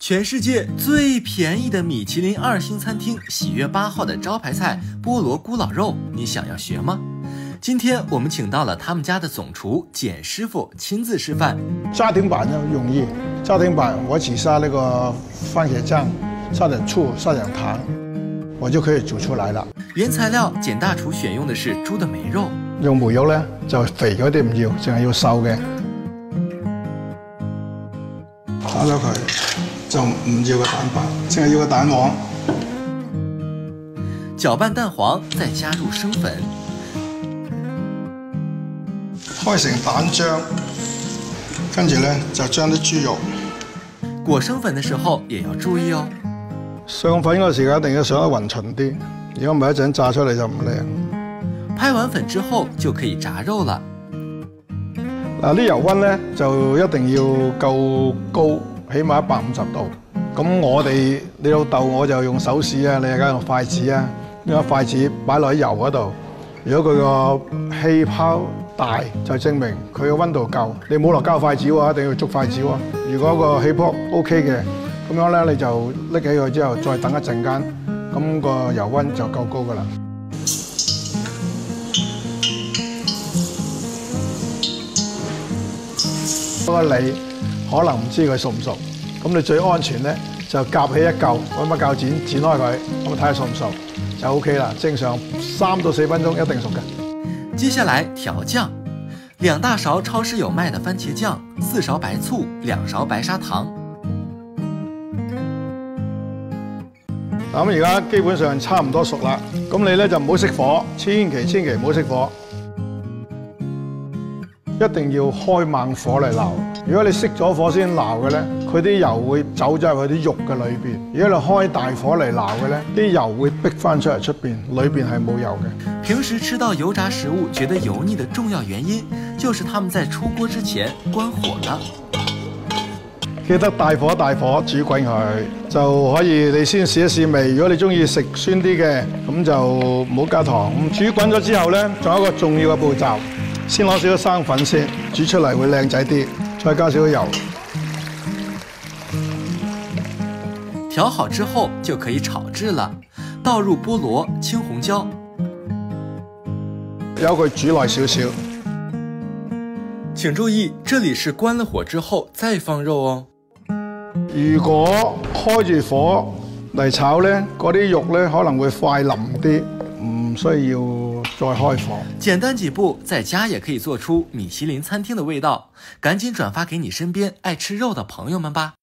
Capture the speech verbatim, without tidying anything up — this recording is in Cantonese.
全世界最便宜的米其林二星餐厅喜悦八号的招牌菜菠萝咕老肉，你想要学吗？今天我们请到了他们家的总厨简师傅亲自示范。 家庭版呢容易，家庭版我只撒那个番茄酱，撒点醋，撒点糖，我就可以煮出来了。 原材料简大厨选用的是猪的梅肉， 用梅肉呢就肥嗰啲唔要，淨係要瘦嘅。打咗佢就唔要個蛋白，淨係要個蛋黃。 攪拌蛋黃，再加入生粉。 開成蛋漿，跟住咧就將啲豬肉裹生粉嘅時候也要注意哦。 上粉嗰時間一定要上得勻勻啲，如果唔係一陣炸出嚟就唔靚。 拍完粉之後就可以炸肉了。 嗱，啲油溫咧就一定要夠高，起碼一百五十度。咁我哋你老豆我就用手指啊，你而家用筷子啊，用筷子擺落喺油嗰度。如果佢個氣泡 大就證明佢嘅溫度夠，你冇落膠筷子喎，一定要捉筷子喎。如果個氣泡 OK 嘅，咁樣咧你就拎起佢之後，再等一陣間，咁個油溫就夠高噶啦。嗰個你可能唔知佢熟唔熟，咁你最安全咧就夾起一嚿，揾把鉸剪剪開佢，咁睇下熟唔熟就 OK 啦。正常三到四分鐘一定熟嘅。 接下來調醬，兩大勺超市有賣的番茄醬，四勺白醋，兩勺白砂糖。 咁而家基本上差唔多熟啦，咁你咧就唔好熄火，千祈千祈唔好熄火，一定要開猛火嚟撈。如果你熄咗火先撈嘅咧，佢啲油會走咗入去啲肉嘅裏邊；如果你開大火嚟撈嘅咧，啲油會逼翻出嚟出邊，裏邊係冇油嘅。 平時吃到油炸食物覺得油膩的重要原因，就是他們在出鍋之前關火了。 記得大火大火煮滾佢，就可以你先試一試味。如果你中意食酸啲嘅，咁就唔好加糖。咁煮滾咗之後咧，仲有一個重要嘅步驟，先攞少少生粉先，煮出嚟會靚仔啲，再加少少油。 調好之後就可以炒製了，倒入菠蘿、青紅椒。 由佢煮耐少少。 請注意，這裡是關了火之後再放肉哦。 如果開住火嚟炒咧，嗰啲肉咧可能會快腍啲，唔需要再開火。 簡單幾步，在家也可以做出米其林餐廳的味道。趕緊轉發給你身邊愛吃肉的朋友們吧。